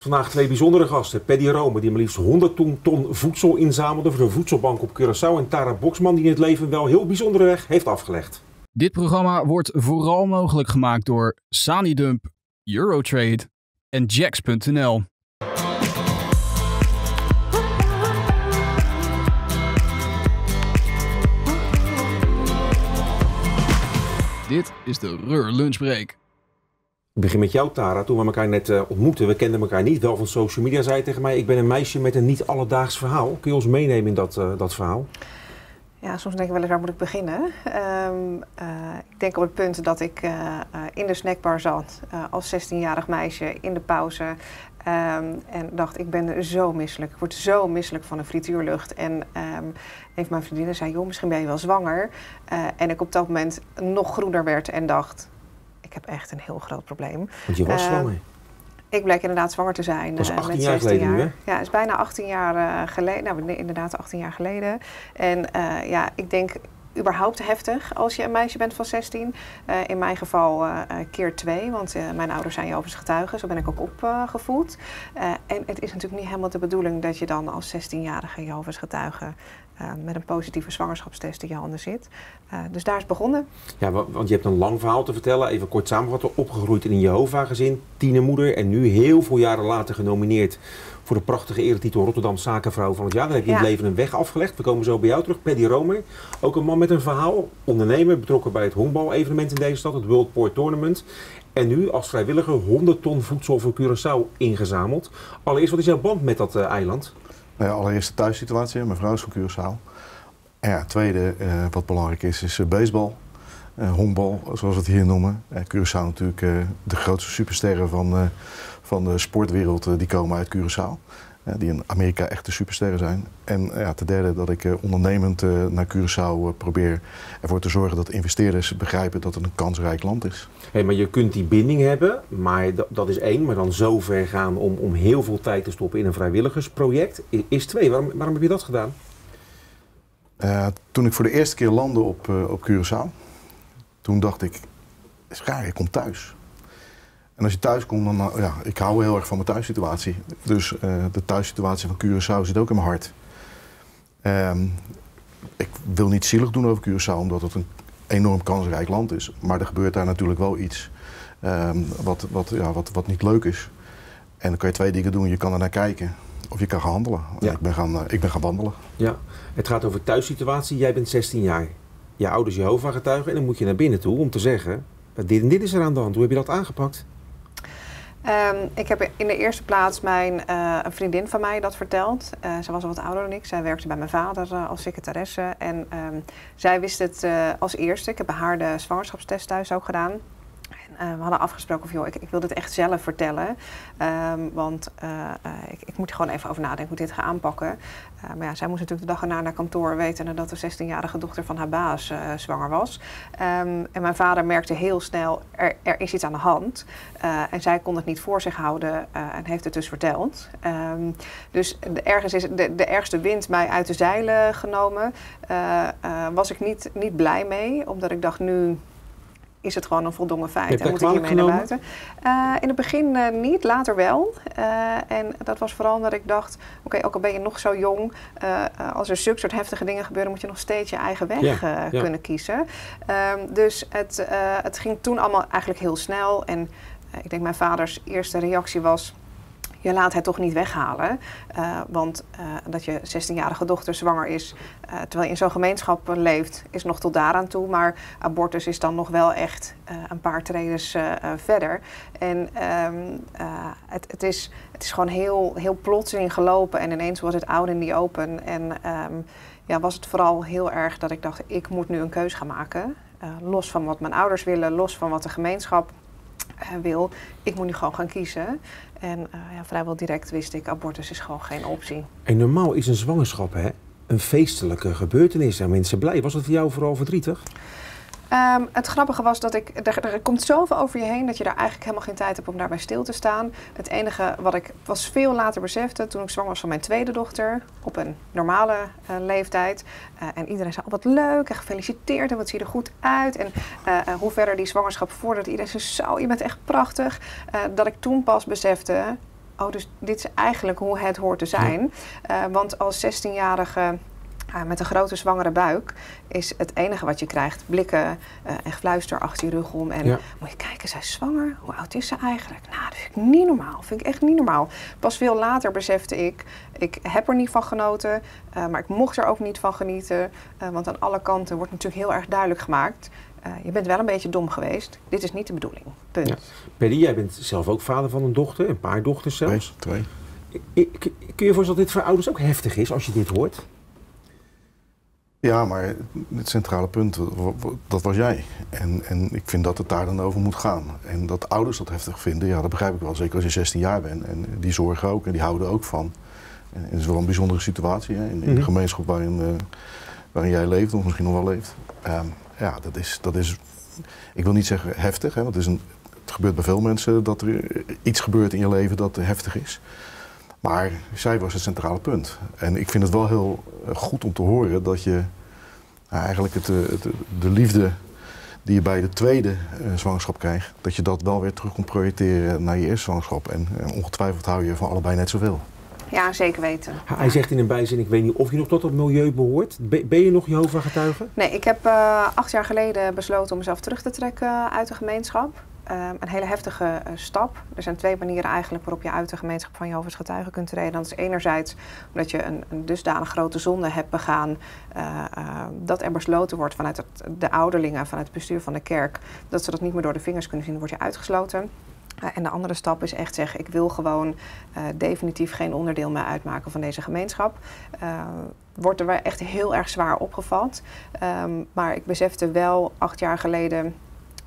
Vandaag twee bijzondere gasten. Paddy Rome, die maar liefst 100 ton voedsel inzamelde voor de voedselbank op Curaçao. En Tara Boxman, die in het leven wel heel bijzondere weg heeft afgelegd. Dit programma wordt vooral mogelijk gemaakt door Sanidump, Eurotrade en Jax.nl. Dit is de Reur Lunchbreak. Ik begin met jou, Tara. Toen we elkaar net ontmoetten, we kenden elkaar niet. Wel van social media, zei je tegen mij, ik ben een meisje met een niet alledaags verhaal. Kun je ons meenemen in dat verhaal? Ja, soms denk ik wel eens, waar moet ik beginnen? Ik denk op het punt dat ik in de snackbar zat als 16-jarig meisje in de pauze. En dacht, ik ben zo misselijk. Ik word zo misselijk van een frituurlucht. En een van mijn vriendinnen zei, joh, misschien ben je wel zwanger. En ik op dat moment nog groener werd en dacht, ik heb echt een heel groot probleem. Want je was zwanger? Ik bleek inderdaad zwanger te zijn. Dat is 18 met jaar 16 geleden jaar. nu, hè? Ja, het is bijna 18 jaar geleden. Nou, inderdaad 18 jaar geleden. En ja, ik denk überhaupt heftig als je een meisje bent van 16. In mijn geval keer 2, want mijn ouders zijn Jehovah's getuigen. Zo ben ik ook opgevoed. En het is natuurlijk niet helemaal de bedoeling dat je dan als 16-jarige Jehovah's getuige met een positieve zwangerschapstest in je handen zit. Dus daar is het begonnen. Ja, want je hebt een lang verhaal te vertellen. Even kort samenvatten. Opgegroeid in een Jehovah-gezin, tienermoeder en nu heel veel jaren later genomineerd voor de prachtige eretitel Rotterdam Zakenvrouw van het jaar. Dan heb je in het leven een weg afgelegd. We komen zo bij jou terug. Paddy Rome, ook een man met een verhaal. Ondernemer, betrokken bij het honkbal-evenement in deze stad, het World Port Tournament. En nu als vrijwilliger 100 ton voedsel voor Curaçao ingezameld. Allereerst, wat is jouw band met dat eiland? Nou ja, allereerst de thuissituatie. Mijn vrouw is van Curaçao. En ja, het tweede wat belangrijk is baseball. Honkbal, zoals we het hier noemen. Curaçao natuurlijk de grootste supersterren van de sportwereld, die komen uit Curaçao. Die in Amerika echt de supersterren zijn. En ja, ten derde dat ik ondernemend naar Curaçao probeer ervoor te zorgen dat investeerders begrijpen dat het een kansrijk land is. Hey, maar je kunt die binding hebben, maar dat is één. Maar dan zo ver gaan om heel veel tijd te stoppen in een vrijwilligersproject is twee. Waarom heb je dat gedaan? Toen ik voor de eerste keer landde op Curaçao, toen dacht ik, is raar, ik kom thuis. En als je thuis komt, dan, ja, ik hou heel erg van mijn thuissituatie. Dus de thuissituatie van Curaçao zit ook in mijn hart. Ik wil niet zielig doen over Curaçao, omdat het een enorm kansrijk land is. Maar er gebeurt daar natuurlijk wel iets wat niet leuk is. En dan kan je twee dingen doen. Je kan er naar kijken of je kan gaan handelen. Ja. Ik ben gaan wandelen. Ja, het gaat over thuissituatie. Jij bent 16 jaar. Je ouders Jehovah getuigen en dan moet je naar binnen toe om te zeggen, dit en dit is er aan de hand. Hoe heb je dat aangepakt? Ik heb in de eerste plaats een vriendin van mij dat verteld. Zij was al wat ouder dan ik. Zij werkte bij mijn vader als secretaresse. En zij wist het als eerste. Ik heb bij haar de zwangerschapstest thuis ook gedaan. En we hadden afgesproken van, joh, ik wil dit echt zelf vertellen. Want ik moet er gewoon even over nadenken hoe ik dit ga aanpakken. Maar ja, zij moest natuurlijk de dag erna naar kantoor weten dat de 16-jarige dochter van haar baas zwanger was. En mijn vader merkte heel snel, er is iets aan de hand. En zij kon het niet voor zich houden en heeft het dus verteld. Dus ergens is de ergste wind mij uit de zeilen genomen. Was ik niet blij mee, omdat ik dacht, nu is het gewoon een voldongen feit en moet ik hiermee naar buiten. In het begin niet, later wel. En dat was vooral omdat ik dacht, oké, ook al ben je nog zo jong, als er zulke soort heftige dingen gebeuren, moet je nog steeds je eigen weg kunnen kiezen. Dus het ging toen allemaal eigenlijk heel snel. En ik denk mijn vaders eerste reactie was, je laat het toch niet weghalen. Want dat je 16-jarige dochter zwanger is, terwijl je in zo'n gemeenschap leeft, is nog tot daaraan toe. Maar abortus is dan nog wel echt een paar tredes verder. En het is gewoon heel plotseling gelopen. En ineens was het out in the open. En was het vooral heel erg dat ik dacht, ik moet nu een keus gaan maken. Los van wat mijn ouders willen, los van wat de gemeenschap wil. Ik moet nu gewoon gaan kiezen. En vrijwel direct wist ik, abortus is gewoon geen optie. En normaal is een zwangerschap een feestelijke gebeurtenis. En mensen blij. Was dat voor jou vooral verdrietig? Het grappige was dat er komt zoveel over je heen dat je daar eigenlijk helemaal geen tijd hebt om daarbij stil te staan. Het enige wat ik pas veel later besefte, toen ik zwanger was van mijn tweede dochter, op een normale leeftijd. En iedereen zei, wat leuk en gefeliciteerd en wat zie je er goed uit. En hoe verder die zwangerschap vorderde, iedereen zei, zo, je bent echt prachtig. Dat ik toen pas besefte, oh, dus dit is eigenlijk hoe het hoort te zijn. Want als 16-jarige met een grote zwangere buik is het enige wat je krijgt blikken en gefluister achter je rug om. En moet je kijken, zij is zwanger? Hoe oud is ze eigenlijk? Nou, dat vind ik niet normaal. Vind ik echt niet normaal. Pas veel later besefte ik heb er niet van genoten, maar ik mocht er ook niet van genieten. Want aan alle kanten wordt natuurlijk heel erg duidelijk gemaakt. Je bent wel een beetje dom geweest. Dit is niet de bedoeling. Punt. Ja. Paddy, jij bent zelf ook vader van een dochter, een paar dochters zelfs. 2. Kun je je voorstellen dat dit voor ouders ook heftig is als je dit hoort? Ja, maar het centrale punt, dat was jij. En ik vind dat het daar dan over moet gaan. En dat ouders dat heftig vinden, ja, dat begrijp ik wel. Zeker als je 16 jaar bent. En die zorgen ook en die houden ook van. En het is wel een bijzondere situatie, hè? In de gemeenschap waarin jij leeft, of misschien nog wel leeft. Ja, dat is, ik wil niet zeggen heftig, hè, want het gebeurt bij veel mensen dat er iets gebeurt in je leven dat heftig is. Maar zij was het centrale punt. En ik vind het wel heel goed om te horen dat je eigenlijk de liefde die je bij de tweede zwangerschap krijgt, dat je dat wel weer terug kunt projecteren naar je eerste zwangerschap. En ongetwijfeld hou je van allebei net zoveel. Ja, zeker weten. Hij zegt in een bijzin, ik weet niet of je nog tot dat milieu behoort. Ben je nog Jehovah-getuige? Nee, ik heb 8 jaar geleden besloten om mezelf terug te trekken uit de gemeenschap. Een hele heftige stap. Er zijn 2 manieren eigenlijk waarop je uit de gemeenschap van Jehovah's getuigen kunt treden. Dat is enerzijds omdat je een dusdanig grote zonde hebt begaan dat er besloten wordt vanuit de ouderlingen, vanuit het bestuur van de kerk, dat ze dat niet meer door de vingers kunnen zien, dan word je uitgesloten. En de andere stap is echt zeggen, ik wil gewoon definitief geen onderdeel meer uitmaken van deze gemeenschap. Wordt er echt heel erg zwaar opgevat. Maar ik besefte wel 8 jaar geleden,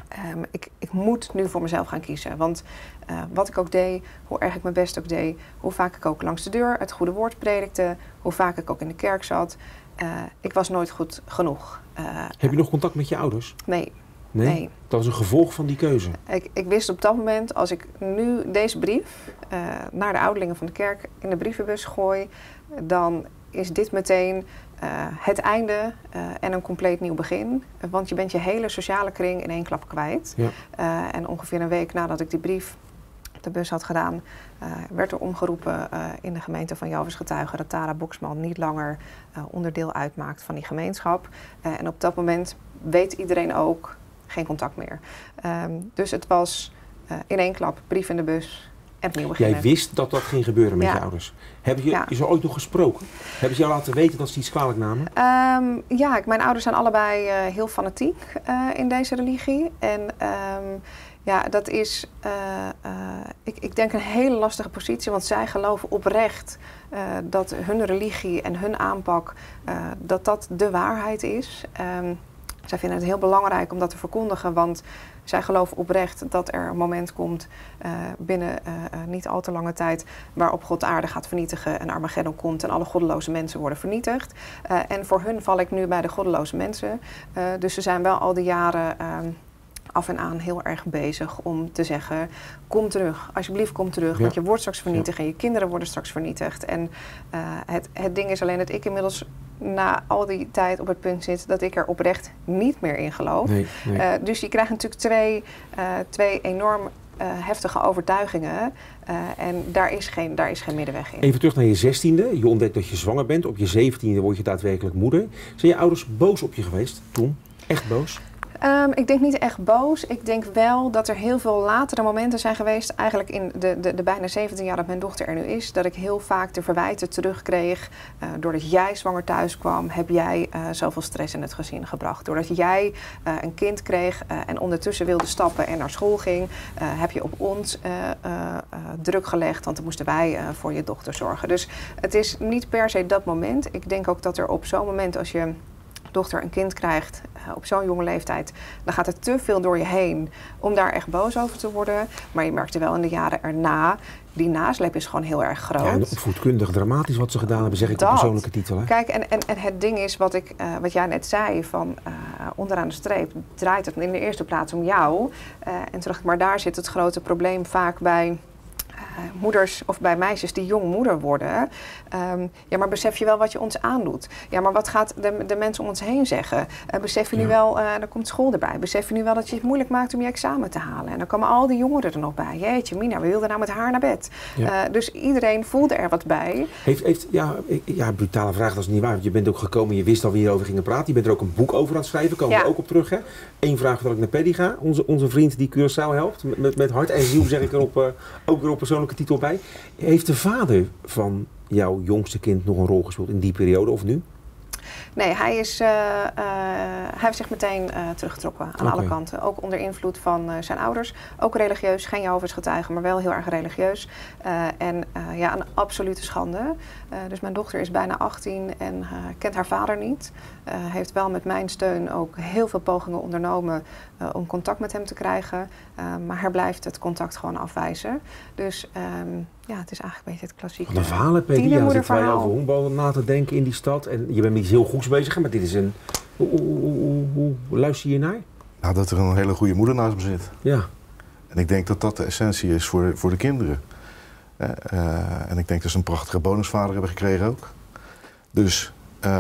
ik moet nu voor mezelf gaan kiezen. Want wat ik ook deed, hoe erg ik mijn best ook deed, hoe vaak ik ook langs de deur het goede woord predikte, hoe vaak ik ook in de kerk zat, ik was nooit goed genoeg. Heb je nog contact met je ouders? Nee. Nee? Dat was een gevolg van die keuze? Ik wist op dat moment, als ik nu deze brief naar de ouderlingen van de kerk in de brievenbus gooi, dan is dit meteen het einde en een compleet nieuw begin. Want je bent je hele sociale kring in 1 klap kwijt. Ja. En ongeveer een week nadat ik die brief op de bus had gedaan, werd er omgeroepen in de gemeente van Jehovah's Getuigen dat Tara Boxman niet langer onderdeel uitmaakt van die gemeenschap. En op dat moment weet iedereen ook geen contact meer. Dus het was in 1 klap brief in de bus en opnieuw beginnen. Jij wist dat dat ging gebeuren met je ouders. Hebben je ze ooit nog gesproken? Hebben ze jou laten weten dat ze iets kwalijk namen? Mijn ouders zijn allebei heel fanatiek in deze religie. En dat is, ik denk een hele lastige positie, want zij geloven oprecht dat hun religie en hun aanpak, dat de waarheid is. Zij vinden het heel belangrijk om dat te verkondigen, want zij geloven oprecht dat er een moment komt binnen niet al te lange tijd waarop God de aarde gaat vernietigen en Armageddon komt en alle goddeloze mensen worden vernietigd. En voor hun val ik nu bij de goddeloze mensen. Dus ze zijn wel al die jaren af en aan heel erg bezig om te zeggen, kom terug, alsjeblieft kom terug, want je wordt straks vernietigd en je kinderen worden straks vernietigd. En het ding is alleen dat ik inmiddels na al die tijd op het punt zit dat ik er oprecht niet meer in geloof. Nee. Dus je krijgt natuurlijk twee enorm heftige overtuigingen en daar is geen middenweg in. Even terug naar je 16e, je ontdekt dat je zwanger bent, op je 17e word je daadwerkelijk moeder. Zijn je ouders boos op je geweest toen? Echt boos? Ik denk niet echt boos. Ik denk wel dat er heel veel latere momenten zijn geweest, eigenlijk in de bijna 17 jaar dat mijn dochter er nu is, dat ik heel vaak de verwijten terugkreeg. Doordat jij zwanger thuis kwam, heb jij zoveel stress in het gezin gebracht. Doordat jij een kind kreeg en ondertussen wilde stappen en naar school ging, heb je op ons druk gelegd, want dan moesten wij voor je dochter zorgen. Dus het is niet per se dat moment. Ik denk ook dat er op zo'n moment, als je dochter een kind krijgt op zo'n jonge leeftijd, dan gaat er te veel door je heen om daar echt boos over te worden. Maar je merkte wel in de jaren erna, die nasleep is gewoon heel erg groot. Ja, en opvoedkundig dramatisch wat ze gedaan hebben, zeg ik op persoonlijke titel. Hè? Kijk, en het ding is wat jij net zei, van onderaan de streep draait het in de eerste plaats om jou. En toen dacht ik, maar daar zit het grote probleem vaak bij moeders of bij meisjes die jong moeder worden. Ja, maar besef je wel wat je ons aandoet? Ja, maar wat gaat de mensen om ons heen zeggen? Besef je nu wel, dan komt school erbij. Besef je nu wel dat je het moeilijk maakt om je examen te halen? En dan komen al die jongeren er nog bij. Jeetje, Mina, we wilden nou met haar naar bed. Ja. Dus iedereen voelde er wat bij. Brutale vraag, dat is niet waar. Want je bent ook gekomen, je wist al wie hierover gingen praten. Je bent er ook een boek over aan het schrijven, komen we ook op terug. Hè? Eén vraag voordat ik naar Paddy ga. Onze vriend die Curaçao helpt. Met hart en ziel zeg ik er ook weer op persoonlijke titel bij. Heeft de vader van jouw jongste kind nog een rol gespeeld in die periode of nu? Nee, hij heeft zich meteen teruggetrokken aan alle kanten. Ook onder invloed van zijn ouders. Ook religieus, geen Jehovah's getuigen, maar wel heel erg religieus. Een absolute schande. Dus mijn dochter is bijna 18 en kent haar vader niet. Heeft wel met mijn steun ook heel veel pogingen ondernomen om contact met hem te krijgen. Maar hij blijft het contact gewoon afwijzen. Dus het is eigenlijk een beetje het klassieke de verhalen, Paddy, ja, zitten wij over honkbal na te denken in die stad. En je bent met iets heel goeds bezig, maar dit is een... Hoe luister je naar? Nou, dat er een hele goede moeder naast me zit. Ja. En ik denk dat dat de essentie is voor de kinderen. En ik denk dat ze een prachtige bonusvader hebben gekregen ook. Dus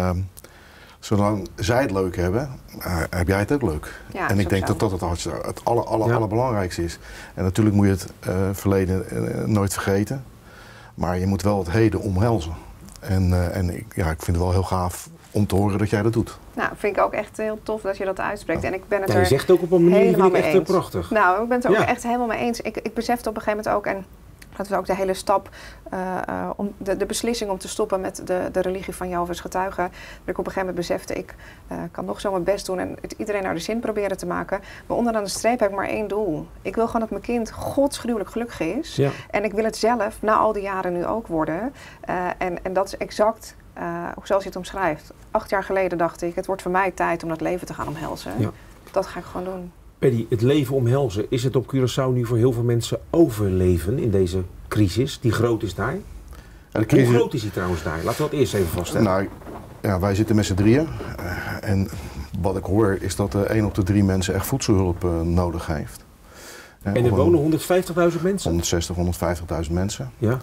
zolang zij het leuk hebben, heb jij het ook leuk. Ja, en ik denk dat dat het allerbelangrijkste is. En natuurlijk moet je het verleden nooit vergeten. Maar je moet wel het heden omhelzen. En ik vind het wel heel gaaf om te horen dat jij dat doet. Nou, vind ik ook echt heel tof dat je dat uitspreekt. En ik ben het je zegt ook op een manier, helemaal vind ik echt prachtig. Nou, ik ben het er ook echt helemaal mee eens. Ik besefte op een gegeven moment ook, en dat was ook de hele stap, om de beslissing om te stoppen met de religie van Jehovah's getuigen. Dat ik op een gegeven moment besefte, ik kan nog zo mijn best doen en het iedereen naar de zin proberen te maken. Maar onderaan de streep heb ik maar één doel. Ik wil gewoon dat mijn kind godsgruwelijk gelukkig is. Ja. En ik wil het zelf, na al die jaren nu ook worden. En dat is exact zoals je het omschrijft. 8 jaar geleden dacht ik, het wordt voor mij tijd om dat leven te gaan omhelzen. Ja. Dat ga ik gewoon doen. Paddy, het leven omhelzen, is het op Curaçao nu voor heel veel mensen overleven in deze crisis? Die groot is daar? Hoe groot is die trouwens daar? Laten we dat eerst even vaststellen. Nou, wij zitten met z'n drieën. En wat ik hoor is dat 1 op de 3 mensen echt voedselhulp nodig heeft. En er wonen 150.000 mensen? 150.000 mensen. Ja.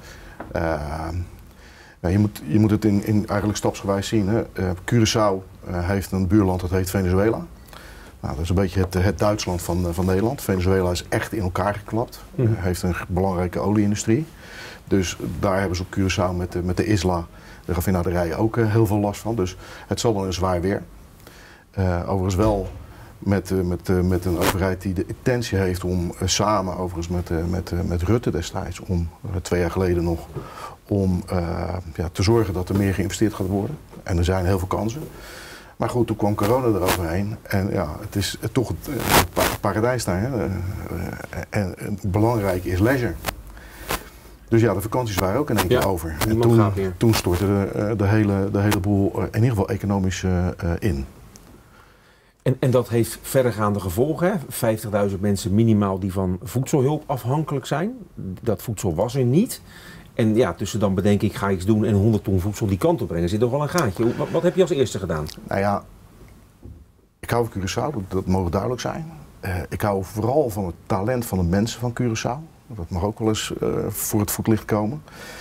Je moet het eigenlijk stapsgewijs zien. Hè. Curaçao heeft een buurland, dat heet Venezuela. Nou, dat is een beetje het Duitsland van Nederland. Venezuela is echt in elkaar geklapt. Heeft een belangrijke olieindustrie. Dus daar hebben ze op Curaçao met de Isla, de raffinaderij, ook heel veel last van. Dus het zal wel een zwaar weer. Overigens wel met een overheid die de intentie heeft om samen, overigens met Rutte destijds, 2 jaar geleden nog, om te zorgen dat er meer geïnvesteerd gaat worden. En er zijn heel veel kansen. Maar goed, toen kwam corona eroverheen en het is toch het paradijs daar. Hè? En het belangrijke is leisure. Dus de vakanties waren ook in één keer over. En toen stortte de hele boel in ieder geval economisch in. En dat heeft verdergaande gevolgen. 50.000 mensen minimaal die van voedselhulp afhankelijk zijn. Dat voedsel was er niet. En tussen dan bedenk ik, ga iets doen en 100 ton voedsel die kant op brengen, zit toch wel een gaatje. Wat heb je als eerste gedaan? Nou ja, ik hou van Curaçao, dat mogen duidelijk zijn. Ik hou vooral van het talent van de mensen van Curaçao. Dat mag ook wel eens voor het voetlicht komen.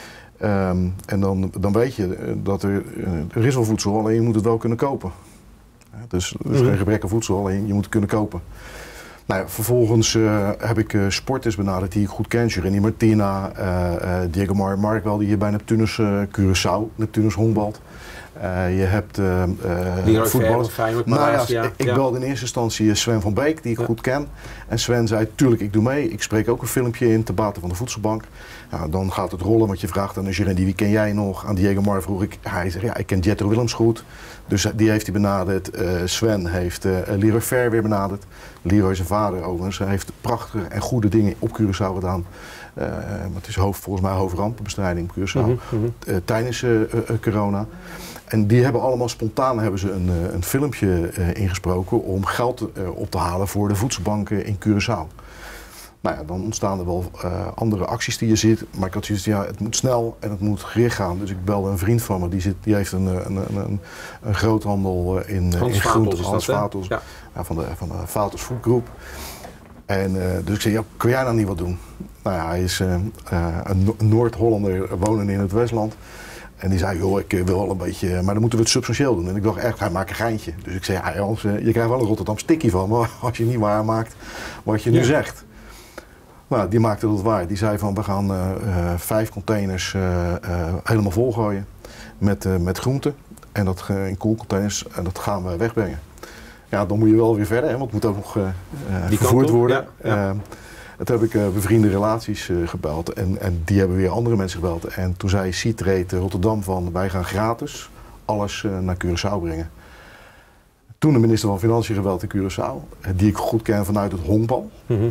En dan weet je dat er is wel voedsel, alleen je moet het wel kunnen kopen. Dus er is geen gebrek aan voedsel, alleen je moet het kunnen kopen. Nou, vervolgens heb ik sporters benaderd die ik goed ken. Jeremy Martina, Diego Markwell, die hier bij Neptunus Curaçao, Neptunus honkbalt. Je hebt voetballers. Ik belde in eerste instantie Sven van Beek, die ik goed ken. En Sven zei, tuurlijk, ik doe mee. Ik spreek ook een filmpje in te baten van de voedselbank. Nou, dan gaat het rollen, want je vraagt aan Jeremy, wie ken jij nog? Aan Diego Mar vroeg ik. Hij zegt, ik ken Jetro Willems goed. Dus die heeft hij benaderd. Sven heeft Leroy Fair weer benaderd. Leroy, zijn vader overigens, heeft prachtige en goede dingen op Curaçao gedaan. Het is volgens mij hoofdrampenbestrijding op Curaçao tijdens corona. En die hebben allemaal spontaan een filmpje ingesproken om geld op te halen voor de voedselbanken in Curaçao. Nou ja, dan ontstaan er wel andere acties die je ziet. Maar ik had zoiets, het moet snel en het moet gericht gaan. Dus ik belde een vriend van me, die heeft een groothandel in groenten, Hans Vatels, van de Vatels Food Group. En dus ik zei, ja, kun jij nou niet wat doen? Nou ja, hij is een Noord-Hollander wonen in het Westland. En die zei, joh, ik wil wel een beetje, maar dan moeten we het substantieel doen. En ik dacht echt, hij maakt een geintje. Dus ik zei, ja, Jans, je krijgt wel een Rotterdam stikkie van me als je niet waarmaakt wat je nu zegt. Nou, die maakte dat waar. Die zei van, we gaan 5 containers helemaal volgooien met groenten. En dat in koelcontainers, en dat gaan we wegbrengen. Ja, dan moet je wel weer verder, hè, want het moet ook nog vervoerd worden. Ja. Toen heb ik bevriende relaties gebeld en die hebben weer andere mensen gebeld. En toen zei Seatrade Rotterdam van, wij gaan gratis alles naar Curaçao brengen. Toen de minister van Financiën gebeld in Curaçao, die ik goed ken vanuit het honkbal,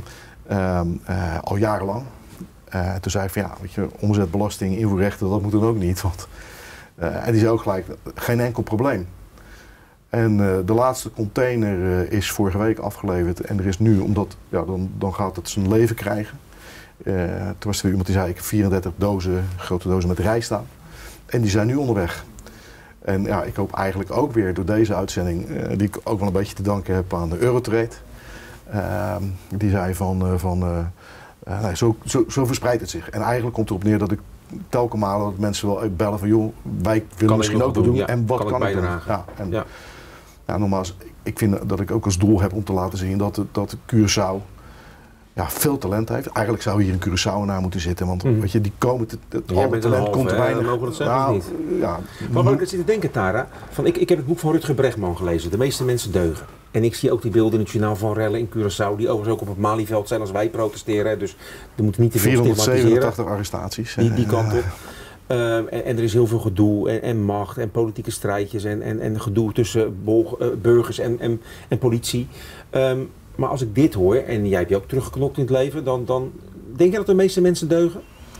al jarenlang. Toen zei ik van, ja, weet je, omzetbelasting, invoerrechten, dat moet dan ook niet. Want, en die zei ook gelijk, geen enkel probleem. En de laatste container is vorige week afgeleverd en er is nu, omdat ja, dan gaat het zijn leven krijgen. Toen was er weer iemand die zei, ik heb 34 grote dozen met rijst staan. En die zijn nu onderweg. En ja, ik hoop eigenlijk ook weer door deze uitzending, die ik ook wel een beetje te danken heb aan de Eurotrade. Die zei nee, zo verspreidt het zich. En eigenlijk komt erop neer dat ik telkens malen dat mensen wel bellen van, joh, wij willen misschien ook wat doen. Ja, en wat kan ik doen? Ja, en, ja, nogmaals, ik vind dat ik ook als doel heb om te laten zien dat Curaçao ja, veel talent heeft. Eigenlijk zou hier een Curaçaoenaar moeten zitten, want weet je, die komen al het talent komt er weinig. Mogen dat zelf niet. Ja, maar wat ik zit te denken, Tara, van ik heb het boek van Rutger Bregman gelezen, De meeste mensen deugen. En ik zie ook die beelden in het journaal van rellen in Curaçao, die overigens ook op het Malieveld zijn als wij protesteren. Dus er moet niet te veel 487 arrestaties. Die kant op. En er is heel veel gedoe en macht en politieke strijdjes en gedoe tussen burgers en politie. Maar als ik dit hoor, en jij hebt je ook teruggeknokt in het leven, dan denk je dat de meeste mensen deugen?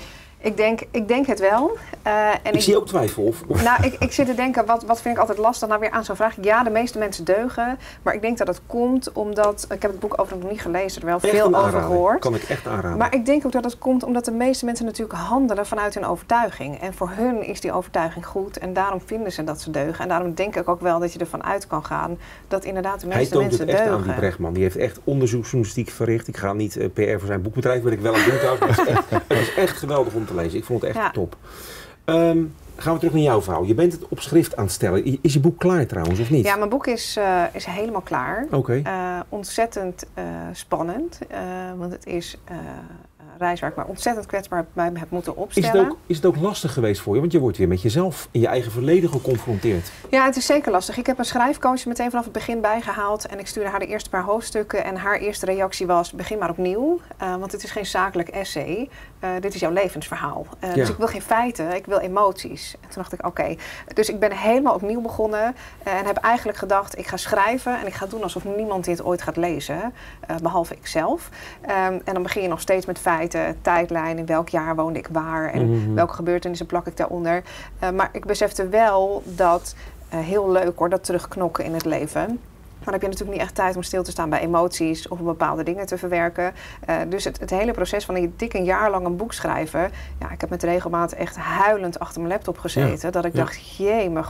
Ik denk het wel. Ik zie ook twijfel. Nou, ik zit te denken, wat vind ik altijd lastig? Nou, weer aan zo'n vraag. Ja, de meeste mensen deugen. Maar ik denk dat het komt omdat... Ik heb het boek overigens nog niet gelezen, er wel echt veel over gehoord. Kan ik echt aanraden. Maar ik denk ook dat het komt omdat de meeste mensen natuurlijk handelen vanuit hun overtuiging. En voor hun is die overtuiging goed. En daarom vinden ze dat ze deugen. En daarom denk ik ook wel dat je ervan uit kan gaan dat inderdaad de meeste mensen deugen. Hij toont het echt aan, die Bregman. Die heeft echt onderzoeksjournalistiek verricht. Ik ga niet PR voor zijn boekbedrijf, wil ik wel aan doen trouwens. Het is echt geweldig om te lezen. Ik vond het echt top. Gaan we terug naar jouw verhaal. Je bent het op schrift aan het stellen. Is je boek klaar trouwens, of niet? Ja, mijn boek is helemaal klaar. Okay. Ontzettend spannend. Want het is reis waar ik me ontzettend kwetsbaar bij heb moeten opstellen. Is het ook lastig geweest voor je? Want je wordt weer met jezelf in je eigen verleden geconfronteerd. Ja, het is zeker lastig. Ik heb een schrijfcoach meteen vanaf het begin bijgehaald. En ik stuurde haar de eerste paar hoofdstukken. En haar eerste reactie was, begin maar opnieuw. Want het is geen zakelijk essay. Dit is jouw levensverhaal. Dus ik wil geen feiten, ik wil emoties. En toen dacht ik, oké. Dus ik ben helemaal opnieuw begonnen. En heb eigenlijk gedacht, ik ga schrijven. En ik ga doen alsof niemand dit ooit gaat lezen. Behalve ikzelf. En dan begin je nog steeds met feiten. Tijdlijn, in welk jaar woonde ik waar en welke gebeurtenissen plak ik daaronder. Maar ik besefte wel dat, heel leuk hoor, dat terugknokken in het leven. Maar dan heb je natuurlijk niet echt tijd om stil te staan bij emoties of om bepaalde dingen te verwerken. Dus het hele proces van een jaar lang een boek schrijven. Ja, ik heb met regelmaat echt huilend achter mijn laptop gezeten. Dat ik dacht, jemig,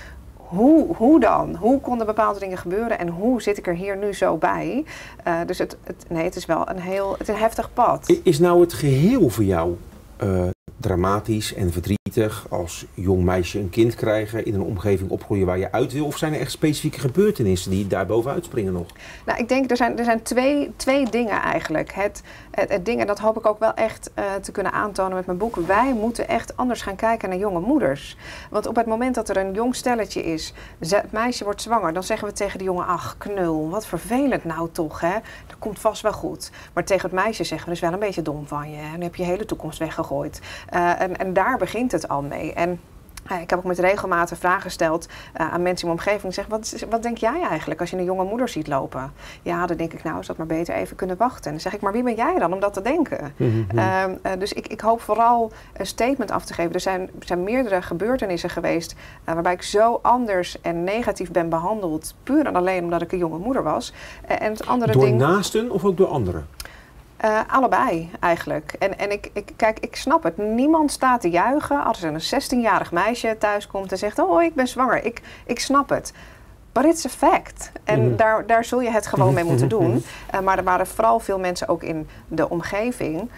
hoe dan? Hoe konden bepaalde dingen gebeuren en hoe zit ik er hier nu zo bij? Dus het is wel een heftig pad. Is nou het geheel voor jou dramatisch en verdrietig als jong meisje een kind krijgen, in een omgeving opgroeien waar je uit wil? Of zijn er echt specifieke gebeurtenissen die daar bovenuit springen nog? Nou, ik denk er zijn twee dingen eigenlijk. Het ding, en dat hoop ik ook wel echt te kunnen aantonen met mijn boek. Wij moeten echt anders gaan kijken naar jonge moeders. Want op het moment dat er een jong stelletje is, het meisje wordt zwanger, dan zeggen we tegen de jongen, ach knul, wat vervelend nou toch, hè? Dat komt vast wel goed. Maar tegen het meisje zeggen we, dat is wel een beetje dom van je. En dan heb je hele toekomst weggegooid. En daar begint het al mee. En ik heb ook met regelmatig vragen gesteld aan mensen in mijn omgeving. Ik zeg, wat denk jij eigenlijk als je een jonge moeder ziet lopen? Ja, dan denk ik, nou, is dat maar beter even kunnen wachten. En dan zeg ik, maar wie ben jij dan om dat te denken? Dus ik hoop vooral een statement af te geven. Er zijn meerdere gebeurtenissen geweest waarbij ik zo anders en negatief ben behandeld. Puur en alleen omdat ik een jonge moeder was. En het andere door naasten of ook door anderen? Allebei eigenlijk. En ik snap het. Niemand staat te juichen als er een 16-jarig meisje thuis komt en zegt, oh, ik ben zwanger. Ik snap het. but it's a fact. En daar zul je het gewoon mee moeten doen. Maar er waren vooral veel mensen ook in de omgeving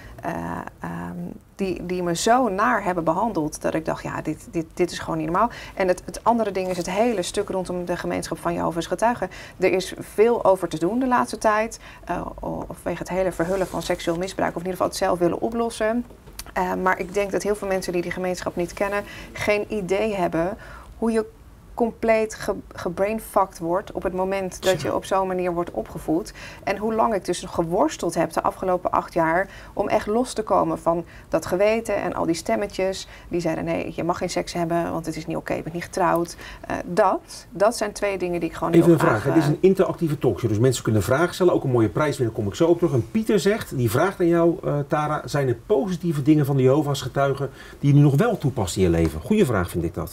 die me zo naar hebben behandeld dat ik dacht, ja, dit is gewoon niet normaal. En het andere ding is het hele stuk rondom de gemeenschap van Jehovah's Getuigen. Er is veel over te doen de laatste tijd, vanwege het hele verhullen van seksueel misbruik, of in ieder geval het zelf willen oplossen. Maar ik denk dat heel veel mensen die gemeenschap niet kennen, geen idee hebben hoe je compleet gebrainfucked wordt op het moment dat je op zo'n manier wordt opgevoed. En hoe lang ik dus geworsteld heb de afgelopen 8 jaar om echt los te komen van dat geweten en al die stemmetjes die zeiden nee, je mag geen seks hebben, want het is niet oké, je bent niet getrouwd. Dat zijn 2 dingen die ik gewoon even een vraag. Het is een interactieve talkshow, dus mensen kunnen vragen stellen. Ook een mooie prijs winnen, kom ik zo op terug. En Pieter zegt, die vraagt aan jou, Tara, zijn er positieve dingen van de Jehovah's Getuigen die je nu nog wel toepast in je leven? Goeie vraag vind ik dat.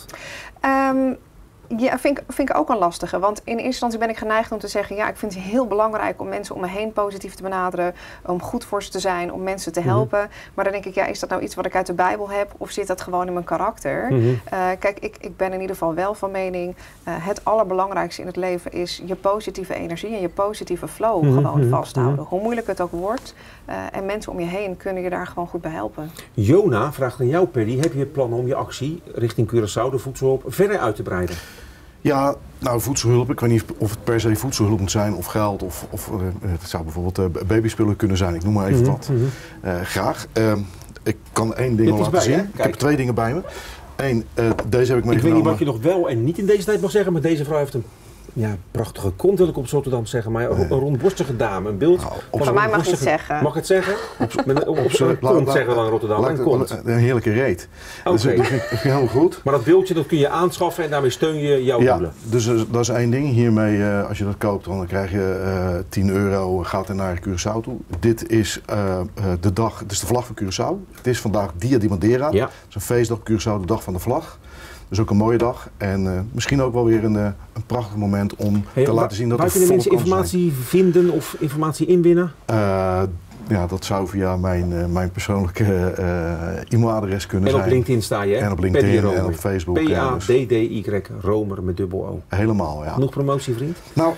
Ja, vind ik ook een lastige. Want in eerste instantie ben ik geneigd om te zeggen, ja, ik vind het heel belangrijk om mensen om me heen positief te benaderen, om goed voor ze te zijn, om mensen te helpen. Maar dan denk ik, ja, is dat nou iets wat ik uit de Bijbel heb of zit dat gewoon in mijn karakter? Kijk, ik ben in ieder geval wel van mening, het allerbelangrijkste in het leven is je positieve energie en je positieve flow gewoon vasthouden. Hoe moeilijk het ook wordt. En mensen om je heen kunnen je daar gewoon goed bij helpen. Jona vraagt aan jou, Paddy, heb je plannen om je actie richting Curaçao, de voedselhulp, verder uit te breiden? Ja, nou voedselhulp, ik weet niet of het per se voedselhulp moet zijn of geld of het zou bijvoorbeeld babyspullen kunnen zijn, ik noem maar even wat. Graag. Ik kan 1 ding laten zien. Ik heb 2 dingen bij me. Eén, deze heb ik meegenomen. Ik weet niet wat je nog wel en niet in deze tijd mag zeggen, maar deze vrouw heeft een prachtige kont, wil ik op Rotterdam zeggen, maar een rondborstige dame, een beeld. Van mij mag je het zeggen. Mag ik het zeggen? Op zijn kont zeggen we dan in Rotterdam. Een heerlijke reet. Dus dat vind ik helemaal goed. Maar dat beeldje dat kun je aanschaffen en daarmee steun je jouw doelen. Dus dat is 1 ding. Hiermee, als je dat koopt, dan krijg je €10, gaat er naar Curaçao toe. Dit is de dag, het is de vlag van Curaçao. Het is vandaag Dia de Madeira. Het is een feestdag op Curaçao, de dag van de vlag. Dus ook een mooie dag en misschien ook wel weer een prachtig moment om te laten zien dat er volle mensen informatie vinden of informatie inwinnen? Ja, dat zou via mijn persoonlijke e-mailadres kunnen zijn. En op LinkedIn sta je, hè? En op LinkedIn en op Facebook. P-A-D-D-Y, Romer met dubbel O. Helemaal, ja. Genoeg promotie, vriend? Nou,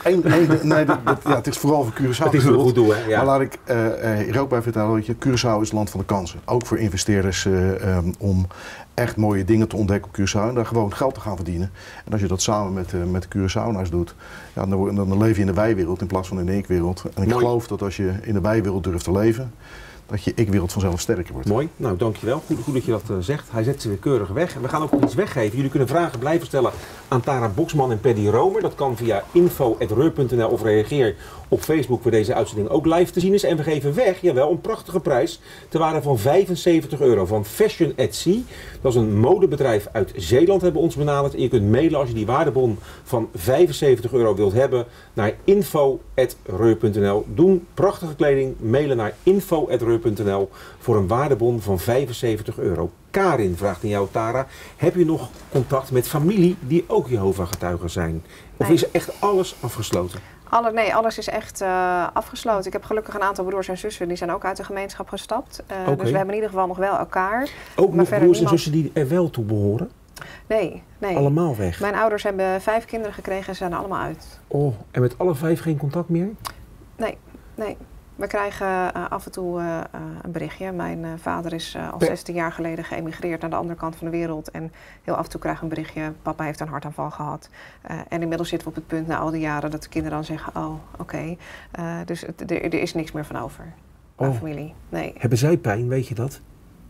het is vooral voor Curaçao. Het is een goed doel, hè? Ja. Maar laat ik hier ook bij vertellen, weet je, Curaçao is het land van de kansen. Ook voor investeerders om echt mooie dingen te ontdekken op Curaçao en daar gewoon geld te gaan verdienen. En als je dat samen met de Curaçaonaars doet, ja, dan leef je in de wij-wereld in plaats van in de ik-wereld. En ik geloof dat als je in de wij-wereld durft te leven, dat je ik-wereld vanzelf sterker wordt. Mooi, nou dankjewel. Goed dat je dat zegt. Hij zet ze weer keurig weg. En we gaan ook iets weggeven. Jullie kunnen vragen blijven stellen aan Tara Boxman en Paddy Romer. Dat kan via info@reur.nl of reageer op Facebook waar deze uitzending ook live te zien is. En we geven weg, jawel, een prachtige prijs ter waarde van €75 van Fashion at Sea. Dat is een modebedrijf uit Zeeland, hebben ons benaderd. En je kunt mailen als je die waardebon van €75 wilt hebben naar info@reur.nl. Doen prachtige kleding, mailen naar info@reur.nl voor een waardebon van €75. Karin vraagt aan jou, Tara, heb je nog contact met familie die ook Jehovah-getuigen zijn? Of Nee. is er echt alles afgesloten? Nee, alles is echt afgesloten. Ik heb gelukkig een aantal broers en zussen, die zijn ook uit de gemeenschap gestapt. Dus we hebben in ieder geval nog wel elkaar. Ook nog broers en niemand... zussen die er wel toe behoren? Nee. Allemaal weg? Mijn ouders hebben 5 kinderen gekregen en ze zijn er allemaal uit. Oh, en met alle 5 geen contact meer? Nee. We krijgen af en toe een berichtje. Mijn vader is al 16 jaar geleden geëmigreerd naar de andere kant van de wereld. En heel af en toe krijgen we een berichtje, papa heeft een hartaanval gehad. En inmiddels zitten we op het punt na al die jaren dat de kinderen dan zeggen, oh, oké. Dus er is niks meer van over. Qua familie. Nee. Hebben zij pijn, weet je dat?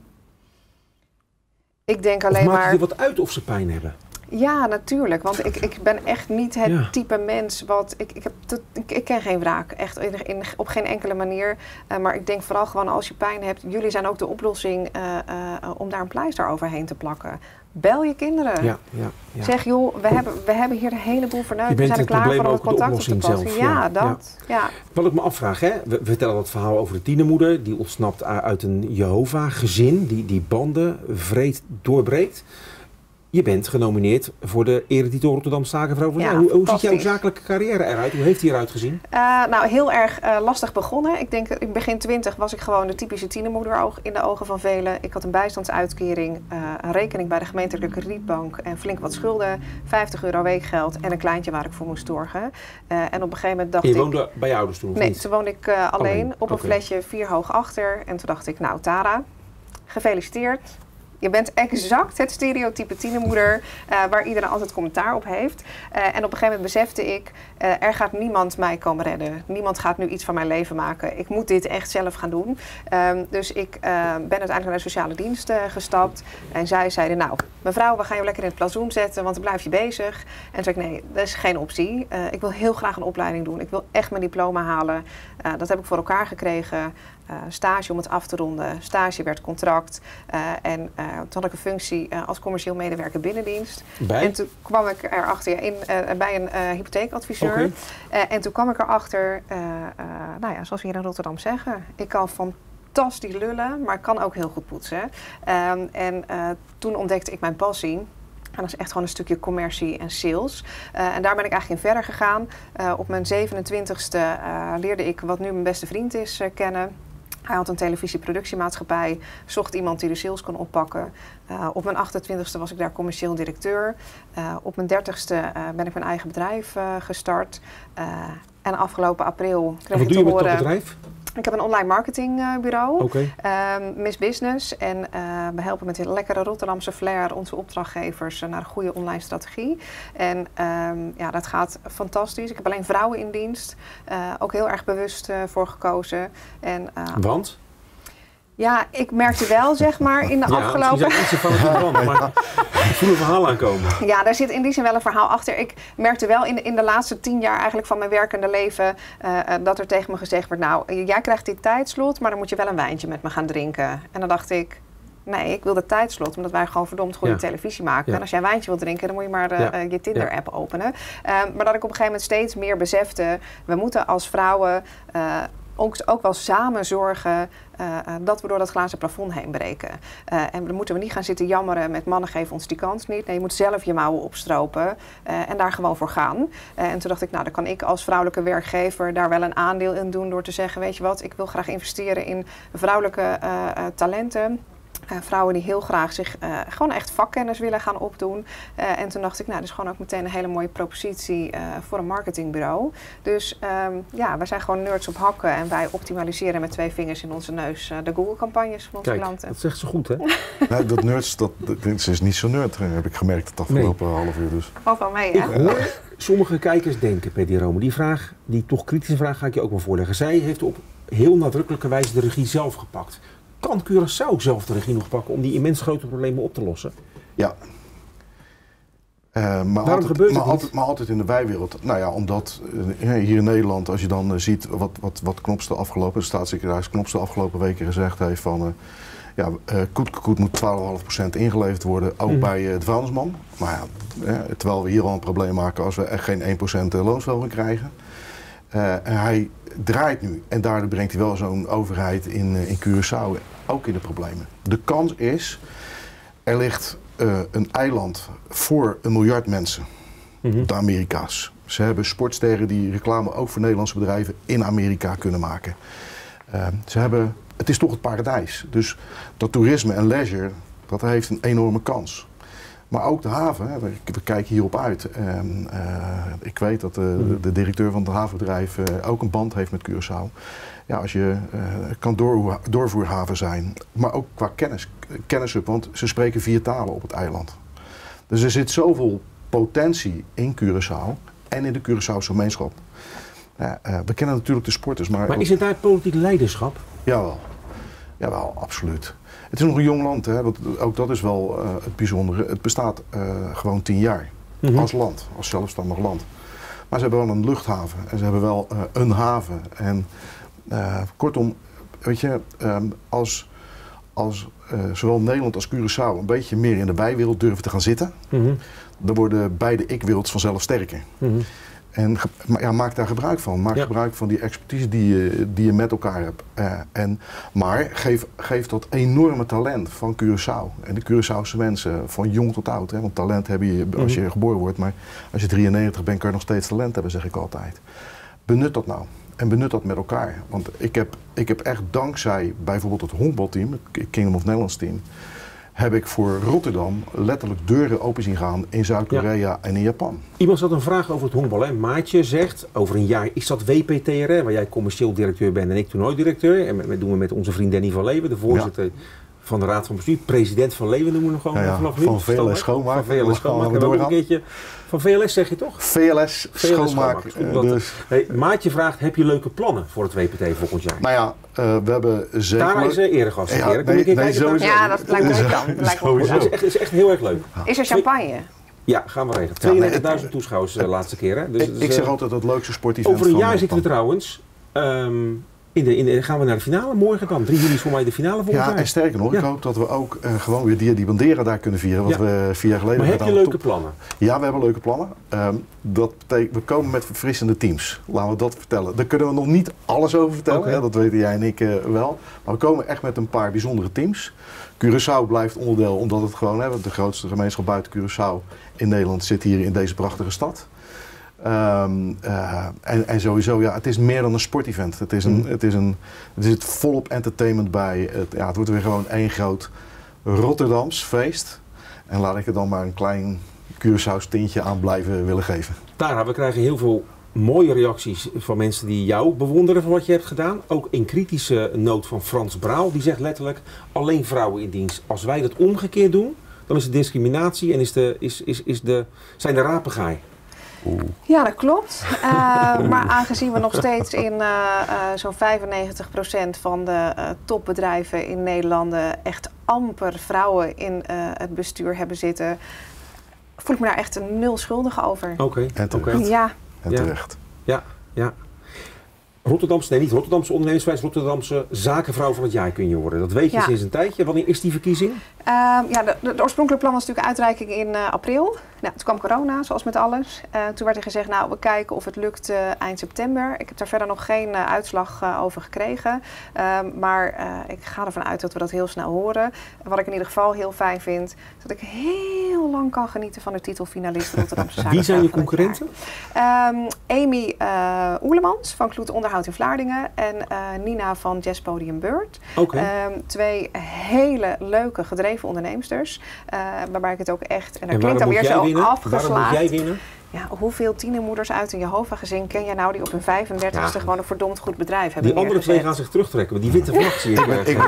Ik denk alleen of maakt maar... het er wat uit of ze pijn hebben? Ja, natuurlijk. Want ik ben echt niet het type mens wat... Ik ken geen wraak. Echt op geen enkele manier. Maar ik denk vooral gewoon als je pijn hebt... Jullie zijn ook de oplossing om daar een pleister overheen te plakken. Bel je kinderen. Ja. Zeg, joh, we hebben hier een heleboel verneukt. We zijn er klaar voor om het contact op te passen. Ja. Wat ik me afvraag, hè? We vertellen dat verhaal over de tienermoeder... die ontsnapt uit een Jehovah-gezin... die banden vreed doorbreekt. je bent genomineerd voor de eretitel Rotterdam Zakenvrouw van het Jaar. Hoe ziet jouw zakelijke carrière eruit? Hoe heeft die eruit gezien? Nou, heel erg lastig begonnen. Ik denk, in begin 20 was ik gewoon de typische tienermoeder in de ogen van velen. Ik had een bijstandsuitkering, een rekening bij de gemeentelijke kredietbank en flink wat schulden, €50 weekgeld en een kleintje waar ik voor moest zorgen. En op een gegeven moment dacht ik... En je woonde bij je ouders toen, of Nee, niet? toen woonde ik alleen op een flesje 4 hoog achter. En toen dacht ik, nou Tara, gefeliciteerd. Je bent exact het stereotype tienermoeder waar iedereen altijd commentaar op heeft. En op een gegeven moment besefte ik, er gaat niemand mij komen redden. Niemand gaat nu iets van mijn leven maken. Ik moet dit echt zelf gaan doen. Dus ik ben uiteindelijk naar de sociale dienst gestapt. En zij zeiden, nou mevrouw, we gaan je lekker in het plantsoen zetten, want dan blijf je bezig. En toen zei ik, nee, dat is geen optie. Ik wil heel graag een opleiding doen. Ik wil echt mijn diploma halen. Dat heb ik voor elkaar gekregen. Stage om het af te ronden. Stage werd contract. En toen had ik een functie als commercieel medewerker binnendienst. En toen kwam ik erachter bij een hypotheekadviseur. En toen kwam ik erachter, nou ja, zoals we hier in Rotterdam zeggen, ik kan fantastisch lullen, maar ik kan ook heel goed poetsen. Toen ontdekte ik mijn passie. En dat is echt gewoon een stukje commercie en sales. En daar ben ik eigenlijk in verder gegaan. Op mijn 27e leerde ik wat nu mijn beste vriend is kennen. Hij had een televisieproductiemaatschappij, zocht iemand die de sales kon oppakken. Op mijn 28e was ik daar commercieel directeur. Op mijn 30e ben ik mijn eigen bedrijf gestart. En afgelopen april kreeg ik te horen... Wat doe je met dat bedrijf? Ik heb een online marketingbureau, Okay. Miss Business. En we helpen met een lekkere Rotterdamse flair onze opdrachtgevers naar een goede online strategie. En ja, dat gaat fantastisch. Ik heb alleen vrouwen in dienst. Ook heel erg bewust voor gekozen. En, Want? Ja, ik merkte wel, zeg maar, in de afgelopen... Ja, iets van het brand, maar ik voel een verhaal aankomen. Ja, daar zit in die zin wel een verhaal achter. Ik merkte wel in de laatste 10 jaar eigenlijk van mijn werkende leven... dat er tegen me gezegd wordt, nou, jij krijgt dit tijdslot, maar dan moet je wel een wijntje met me gaan drinken. En dan dacht ik... Nee, ik wil de tijdslot, omdat wij gewoon verdomd goede televisie maken. Ja. En als jij een wijntje wilt drinken, dan moet je maar je Tinder-app openen. Maar dat ik op een gegeven moment steeds meer besefte... we moeten als vrouwen... ook wel samen zorgen dat we door dat glazen plafond heen breken. En dan moeten we niet gaan zitten jammeren met mannen geven ons die kans niet. Nee, je moet zelf je mouwen opstropen en daar gewoon voor gaan. En toen dacht ik, nou, dan kan ik als vrouwelijke werkgever daar wel een aandeel in doen door te zeggen, weet je wat, ik wil graag investeren in vrouwelijke talenten. Vrouwen die heel graag zich gewoon echt vakkennis willen gaan opdoen. En toen dacht ik, nou, dat is gewoon ook meteen een hele mooie propositie voor een marketingbureau. Dus ja, wij zijn gewoon nerds op hakken en wij optimaliseren met 2 vingers in onze neus de Google-campagnes van onze klanten. Dat zegt ze goed, hè? Nee, dat nerds, dat is niet zo nerd, heb ik gemerkt het afgelopen half uur. Dus. Valt wel mee, hè? Ik hoor sommige kijkers denken, Pedi Rome, die toch kritische vraag ga ik je ook wel voorleggen. Zij heeft op heel nadrukkelijke wijze de regie zelf gepakt. Kan Curaçao zelf de regie nog pakken om die immens grote problemen op te lossen? Ja. Maar altijd in de wijwereld. Nou ja, omdat hier in Nederland, als je dan ziet wat Knops de staatssecretaris Knops de afgelopen weken gezegd heeft van... Koet moet 12,5% ingeleverd worden, ook bij de vuilnisman. Maar ja, terwijl we hier al een probleem maken als we echt geen 1% loonsverhoging krijgen. En hij draait nu en daardoor brengt hij wel zo'n overheid in Curaçao ook in de problemen. De kans is, er ligt een eiland voor 1 miljard mensen, de Amerika's. Ze hebben sportsterren die reclame ook voor Nederlandse bedrijven in Amerika kunnen maken. Het is toch het paradijs. Dus dat toerisme en leisure, dat heeft een enorme kans. Maar ook de haven, we kijken hierop uit. Ik weet dat de directeur van het havenbedrijf ook een band heeft met Curaçao. Ja, als je kan doorvoerhaven zijn, maar ook qua kennishub, want ze spreken 4 talen op het eiland. Dus er zit zoveel potentie in Curaçao en in de Curaçaose gemeenschap. We kennen natuurlijk de sporters, maar is het daar politiek leiderschap? Jawel, absoluut. Het is nog een jong land, hè? Ook dat is wel het bijzondere. Het bestaat gewoon 10 jaar als land, als zelfstandig land. Maar ze hebben wel een luchthaven en ze hebben wel een haven. En kortom, weet je, als zowel Nederland als Curaçao een beetje meer in de bijwereld durven te gaan zitten, dan worden beide ik-werelds vanzelf sterker. En maak daar gebruik van. Maak gebruik van die expertise die je met elkaar hebt. Maar geef dat enorme talent van Curaçao. En de Curaçaose mensen, van jong tot oud. Hè? Want talent heb je als je geboren wordt. Maar als je 93 bent, kan je nog steeds talent hebben, zeg ik altijd. Benut dat nou. En benut dat met elkaar. Want ik heb echt dankzij bijvoorbeeld het honkbalteam, het Kingdom of Netherlands team, heb ik voor Rotterdam letterlijk deuren open zien gaan in Zuid-Korea en in Japan. Iemand had een vraag over het honkbal. Hè? Maatje zegt, over een jaar is dat WPTR, waar jij commercieel directeur bent en ik toernooidirecteur. En dat doen we met onze vriend Danny van Leeuwen, de voorzitter van de Raad van Bestuur. President van Leeuwen noemen we hem gewoon vanaf nu. Van VLS Schoonmaak. Van VLS Schoonmaak. En ook een keertje van VLS zeg je toch? VLS Schoonmaak. Dus. Hey, Maatje vraagt, heb je leuke plannen voor het WPT volgend jaar? Nou ja, we hebben zeker... Daar is eregast. Ja, dat lijkt me ook dan. Dat is echt heel erg leuk. Is er champagne? Ja, gaan we regelen. 32.000 toeschouwers de laatste keer. Hè? Dus, ik zeg altijd het leukste sportevent. Over een jaar zitten we trouwens... gaan we naar de finale morgen dan? 3 juli is voor mij de finale volgend jaar. En sterker nog, ik hoop dat we ook gewoon weer die Bandera daar kunnen vieren. Wat we 4 jaar geleden hebben gedaan. Maar heb je leuke plannen? Ja, we hebben leuke plannen. Dat betekent, we komen met verfrissende teams. Laten we dat vertellen. Daar kunnen we nog niet alles over vertellen. Okay. Dat weten jij en ik wel. Maar we komen echt met een paar bijzondere teams. Curaçao blijft onderdeel, omdat het gewoon de grootste gemeenschap buiten Curaçao in Nederland zit hier in deze prachtige stad. En sowieso, het is meer dan een sportevent. Het zit volop entertainment bij. Het wordt weer gewoon één groot Rotterdams feest. En laat ik er dan maar een klein Curaçao's tintje aan blijven willen geven. Tara, we krijgen heel veel mooie reacties van mensen die jou bewonderen voor wat je hebt gedaan. Ook in kritische noot van Frans Braal. Die zegt letterlijk, alleen vrouwen in dienst. Als wij dat omgekeerd doen, dan is het discriminatie en zijn de rapengaai. Ja, dat klopt. Maar aangezien we nog steeds in zo'n 95% van de topbedrijven in Nederland echt amper vrouwen in het bestuur hebben zitten, voel ik me daar echt nul schuldig over. Oké. En terecht. Ja. En terecht. Ja. Niet Rotterdamse ondernemerswijs, Rotterdamse zakenvrouw van het jaar kun je worden. Dat weet je sinds een tijdje. Wanneer is die verkiezing? De oorspronkelijke plan was natuurlijk uitreiking in april. Nou, toen kwam corona, zoals met alles. Toen werd er gezegd, we kijken of het lukt eind september. Ik heb daar verder nog geen uitslag over gekregen. Maar ik ga ervan uit dat we dat heel snel horen. Wat ik in ieder geval heel fijn vind, is dat ik heel lang kan genieten van de titelfinalist Rotterdamse Zakenvrouw. Wie zijn je concurrenten? Amy Oelemans van Kloet Onderhoud in Vlaardingen en Nina van Jazz Podium Bird. Okay. 2 hele leuke gedreven onderneemsters. Waarbij ik het ook echt... En dat klinkt dan weer zo afgeslagen. Waarom moet jij winnen? Ja, hoeveel tienermoeders uit een Jehovah-gezin ken jij nou die op hun 35ste gewoon een verdomd goed bedrijf hebben? Die andere 2 gaan zich terugtrekken, maar die witte vlag zie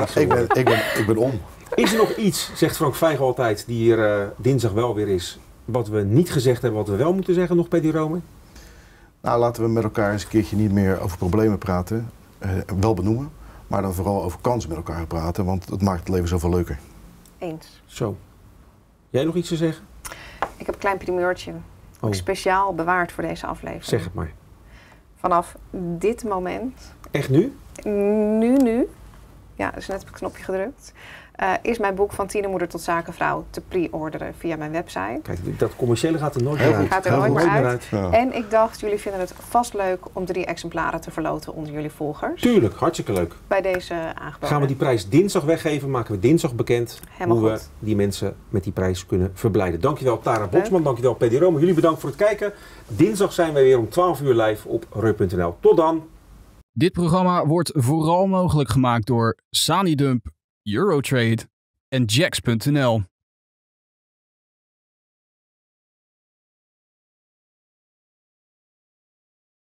ik ben om. Is er nog iets, zegt Frank Vijgen altijd, die hier dinsdag wel weer is, wat we niet gezegd hebben, wat we wel moeten zeggen nog, Pedi Rome? Nou, laten we met elkaar eens een keertje niet meer over problemen praten. Wel benoemen, maar dan vooral over kansen met elkaar praten, want dat maakt het leven zoveel leuker. Eens. Zo. Jij nog iets te zeggen? Ik heb een klein primeurtje. Ook speciaal bewaard voor deze aflevering. Zeg het maar. Vanaf dit moment... Echt nu? Nu. Ja, dus net op het knopje gedrukt. Is mijn boek Van Tienermoeder tot Zakenvrouw te pre-orderen via mijn website. Kijk, dat commerciële gaat er nooit meer uit. Gaat er nooit meer uit. Ja. En ik dacht, jullie vinden het vast leuk om 3 exemplaren te verloten onder jullie volgers. Tuurlijk, hartstikke leuk. Bij deze aangeboden. Gaan we die prijs dinsdag weggeven, maken we dinsdag bekend hoe we die mensen met die prijs kunnen verblijden. Dankjewel Tara Botsman, dankjewel Pedi Rome. Jullie bedankt voor het kijken. Dinsdag zijn wij weer om 12 uur live op reu.nl. Tot dan! Dit programma wordt vooral mogelijk gemaakt door Sanidump, Eurotrade en Jax.nl.